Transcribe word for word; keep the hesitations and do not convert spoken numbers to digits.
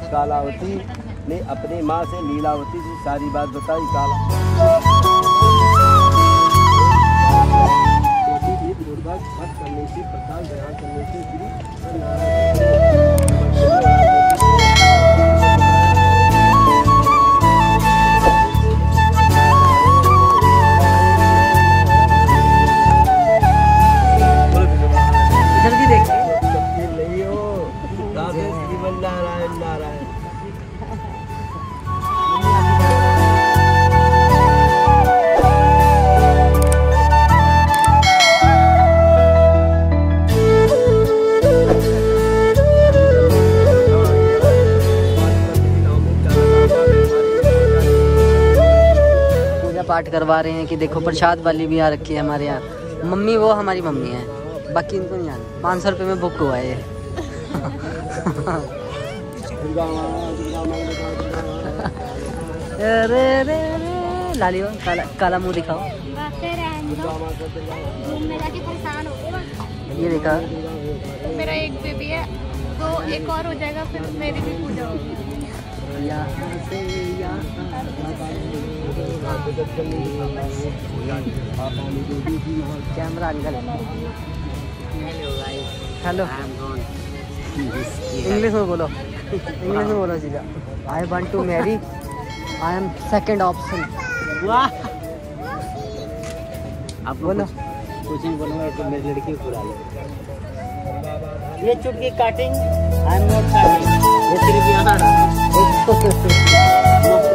कालावती ने अपनी माँ से लीलावती से सारी बात बताई। काला भक्त करने से प्रसाद ग्रहण करने से नारायण नारायण। पूजा पाठ करवा रहे हैं कि देखो प्रसाद वाली भी आ रखी है हमारे यहाँ। मम्मी वो हमारी मम्मी है, बाकी इनको नहीं आना। पाँच सौ रुपये में बुक हुआ है ये। अरे रे रे लाली काला काला मुंह दिखाओ। ये देखा मेरा एक बेबी है तो एक और हो जाएगा, फिर मेरी भी पूजा होगी। Camera uncle. हेलो इंग्लिश में बोलो, इंग्लिश में बोलो सीधा। I want to marry, I am second option. वाह आप बोलो। कुछ नहीं बोलूँगा तो मेरी लड़की को बुला लो। ये चुटकी cutting, I am not cutting. ये सिर्फ यहाँ